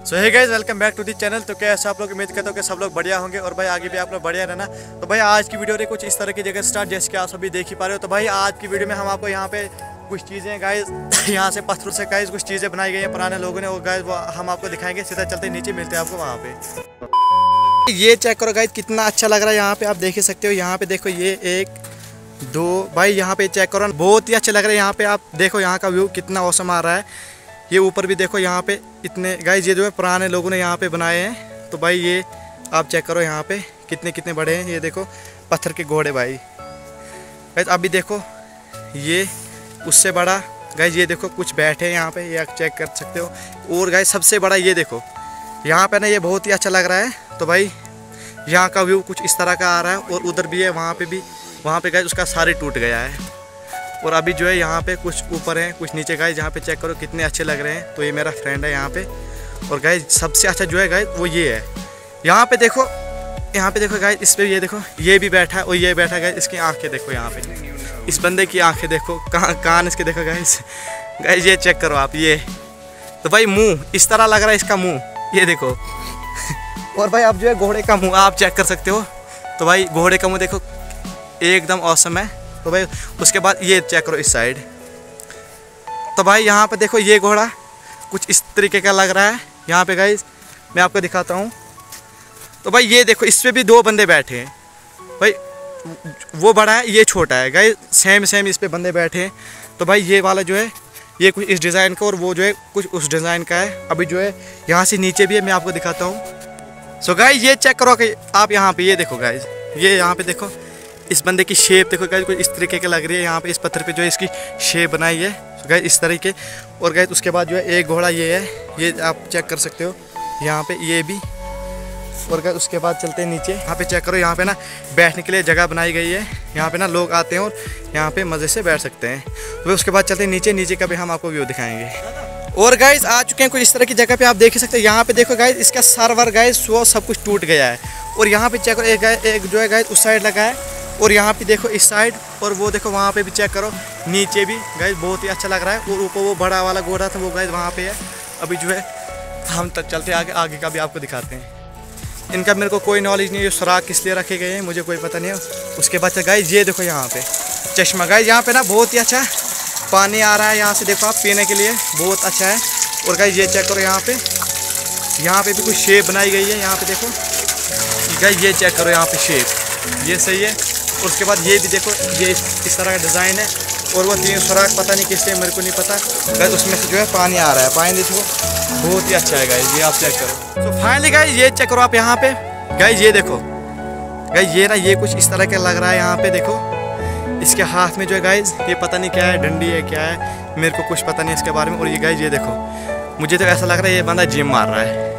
So hey guys, welcome back to the channel. तो कैसे आप लोग, उम्मीद करता हूँ कि सब लोग बढ़िया होंगे और भाई आगे भी आप लोग बढ़िया रहना। तो भाई आज की वीडियो रे कुछ इस तरह की जगह स्टार्ट, जैसे कि आप सभी देख ही पा रहे हो। तो भाई आज की वीडियो में हम आपको यहाँ पे कुछ चीज़ें गाइस यहाँ से पत्थरों से गाइस कुछ चीज़ें बनाई गई हैं पुराने लोगों ने, वो गाइस वो हम आपको दिखाएंगे। सीधा चलते नीचे, मिलते हैं आपको वहाँ पे। ये चेक करो गाइस, कितना अच्छा लग रहा है यहाँ पे, आप देख ही सकते हो। यहाँ पे देखो, ये एक दो भाई यहाँ पे चेक करो, बहुत ही अच्छे लग रहे हैं यहाँ पे। आप देखो यहाँ का व्यू कितना औसम आ रहा है। ये ऊपर भी देखो, यहाँ पे इतने गाइस ये जो है पुराने लोगों ने यहाँ पे बनाए हैं। तो भाई ये आप चेक करो यहाँ पे कितने कितने बड़े हैं। ये देखो पत्थर के घोड़े भाई। गाइस अभी देखो ये उससे बड़ा, गाइस ये देखो कुछ बैठे हैं यहाँ पे, ये आप चेक कर सकते हो। और गाइस सबसे बड़ा ये देखो यहाँ पे ना, ये बहुत ही अच्छा लग रहा है। तो भाई यहाँ का व्यू कुछ इस तरह का आ रहा है। और उधर भी है, वहाँ पे गाइस उसका सारे टूट गया है। और अभी जो है यहाँ पे कुछ ऊपर है कुछ नीचे। गाइस यहाँ पे चेक करो कितने अच्छे लग रहे हैं। तो ये मेरा फ्रेंड है यहाँ पे। और गाइस सबसे अच्छा जो है गाइस वो ये है। यहाँ पे देखो गाइस, इस पे ये देखो ये भी बैठा है और ये बैठा है गाइस। इसकी आंखें देखो यहाँ पे, इस बंदे की आंखें देखो, कान इसके देखो गाइस। ये चेक करो आप ये। तो भाई मुँह इस तरह लग रहा है इसका मुँह, ये देखो। और भाई अब जो है घोड़े का मुँह आप चेक कर सकते हो। तो भाई घोड़े का मुँह देखो एकदम औसम है। तो भाई उसके बाद ये चेक करो इस साइड। तो भाई यहाँ पे देखो ये घोड़ा कुछ इस तरीके का लग रहा है। यहाँ पे गाइस मैं आपको दिखाता हूँ। तो भाई ये देखो, इस पे भी दो बंदे बैठे हैं। भाई वो बड़ा है, ये छोटा है। गाइस सेम इस पे बंदे बैठे हैं। तो भाई ये वाला जो है ये कुछ इस डिज़ाइन का और वो जो है कुछ उस डिज़ाइन का है। अभी जो है यहाँ से नीचे भी है, मैं आपको दिखाता हूँ। सो गाइस ये चेक करो कि आप यहाँ पे ये देखो गाइस, ये यहाँ पे देखो इस बंदे की शेप देखो गाइस, कुछ इस तरीके की लग रही है। यहाँ पे इस पत्थर पे जो है इसकी शेप बनाई है गाइस इस तरीके। और गाइस उसके बाद जो है एक घोड़ा ये है, ये आप चेक कर सकते हो यहाँ पे, ये भी। और गाइस उसके बाद चलते हैं नीचे। यहाँ पे चेक करो, यहाँ पे ना बैठने के लिए जगह बनाई गई है। यहाँ पे ना लोग आते हैं और यहाँ पे मज़े से बैठ सकते हैं। तो उसके बाद चलते हैं नीचे का भी हम आपको व्यू दिखाएंगे। और गाइस आ चुके हैं कुछ इस तरह की जगह पे, आप देख ही सकते हैं। यहाँ पे देखो गाइस इसका सर्वर गाइस वो सब कुछ टूट गया है। और यहाँ पे चेक करो एक जो है गाइस उस साइड लगा है। और यहाँ पे देखो इस साइड, और वो देखो वहाँ पे भी चेक करो, नीचे भी गाइस बहुत ही अच्छा लग रहा है। और ऊपर वो बड़ा वाला घोड़ा था वो गाइस वहाँ पे है। अभी जो है हम तक चलते आगे का भी आपको दिखाते हैं। इनका मेरे को कोई नॉलेज नहीं है, ये सुराख किस लिए रखे गए हैं मुझे कोई पता नहीं है। उसके बाद गाइस ये देखो यहाँ पे चश्मा, गाइस यहाँ पे ना बहुत ही अच्छा पानी आ रहा है। यहाँ से देखो आप पीने के लिए बहुत अच्छा है। और गाइस ये चेक करो यहाँ पे भी कुछ शेप बनाई गई है। यहाँ पे देखो गाइस, ये चेक करो यहाँ पे शेप, ये सही है। और उसके बाद ये भी देखो, ये इस तरह का डिज़ाइन है। और वो तीन सुराख पता नहीं किस लिए, मेरे को नहीं पता। गाइस उसमें से जो है पानी आ रहा है, पानी देखो बहुत ही अच्छा है गाइस, ये आप चेक करो। तो फाइनली गाइस ये चेक करो आप यहाँ पे। गाइस ये देखो गाइस, ये ना ये कुछ इस तरह का लग रहा है। यहाँ पे देखो इसके हाथ में जो है गाइस, ये पता नहीं क्या है, डंडी है क्या है, मेरे को कुछ पता नहीं इसके बारे में। और ये गाइस ये देखो, मुझे तो ऐसा लग रहा है ये बंदा जिम मार रहा है।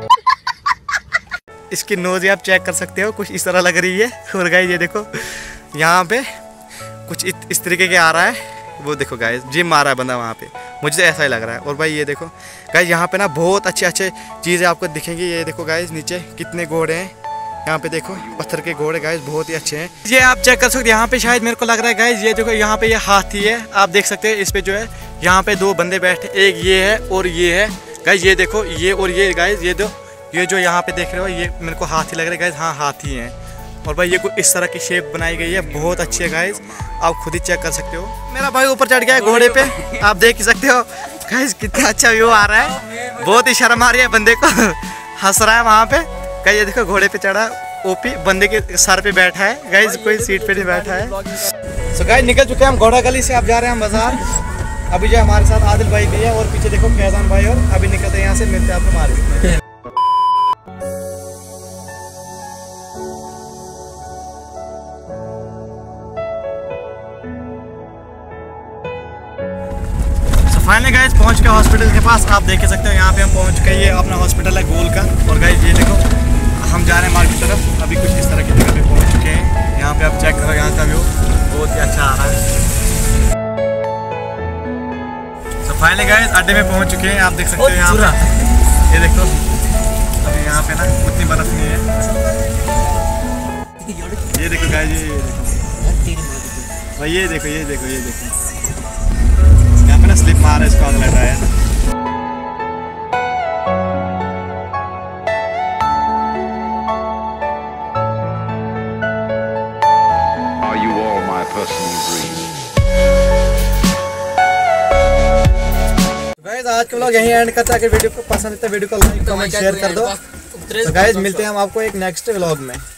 इसकी नोज़ आप चेक कर सकते हो, कुछ इस तरह लग रही है। और गाइस ये देखो यहाँ पे कुछ इस तरीके के आ रहा है। वो देखो गाइस जिम मार रहा है बंदा वहाँ पे, मुझे तो ऐसा ही लग रहा है। और भाई ये देखो गाइस यहाँ पे ना बहुत अच्छे चीज़ें आपको दिखेंगी। ये देखो गाइस नीचे कितने घोड़े हैं। यहाँ पे देखो पत्थर के घोड़े गाइस बहुत ही अच्छे हैं। ये आप चेक कर सकते हो। यहाँ पे शायद मेरे को लग रहा है गाइस, ये देखो यहाँ पे ये हाथी है, आप देख सकते हैं। इस पे जो है यहाँ पे दो बंदे बैठे, एक ये है और ये है गाइस। ये देखो ये और ये गाइस, ये जो यहाँ पे देख रहे हो ये मेरे को हाथी लग रहा है गाइस। हाँ हाथी हैं। और भाई ये कुछ इस तरह की शेप बनाई गई है, बहुत अच्छी है गाइस, आप खुद ही चेक कर सकते हो। मेरा भाई ऊपर चढ़ गया है घोड़े पे, आप देख ही सकते हो गाइस कितना अच्छा व्यू आ रहा है। बहुत ही शर्म आ रही है बंदे को, हंस रहा है वहाँ पे गाइस। ये देखो घोड़े पे चढ़ा, ओपी बंदे के सर पे बैठा है गाइस, कोई सीट पे नहीं बैठा है। सो गाइस निकल चुके हैं हम घोड़ा गली से, अब जा रहे हैं हम बाजार। अभी जो हमारे साथ आदिल भाई भी है और पीछे देखो फैजान भाई। और अभी निकलते हैं यहाँ से, मिलते हैं आपको मार्केट में। फाइनली गाइस पहुंच के हॉस्पिटल के पास, आप देख सकते हो यहाँ पे हम पहुंच चुके हैं। ये अपना हॉस्पिटल है गोल का। और गाइस ये देखो हम जा रहे हैं मार्केट की तरफ। अभी कुछ इस तरह की जगह पे पहुंच चुके हैं। यहाँ पे आप चेक करो, यहाँ का व्यू बहुत ही अच्छा आ रहा है। तो फाइनली गाइस अड्डे में पहुंच चुके हैं, आप देख सकते हो यहाँ पे। ये देखो अभी यहाँ पे ना उतनी बर्फ नहीं है। ये देखो गाइस, ये देखो यहाँ पे ना स्लिप मार है इसको, अगला tyre. person you breathe. Guys आज के व्लॉग यहीं एंड करते हैं। अगर वीडियो को पसंद है तो वीडियो को लाइक कमेंट शेयर कर दो। तो गाइस मिलते हैं हम आपको एक नेक्स्ट व्लॉग में।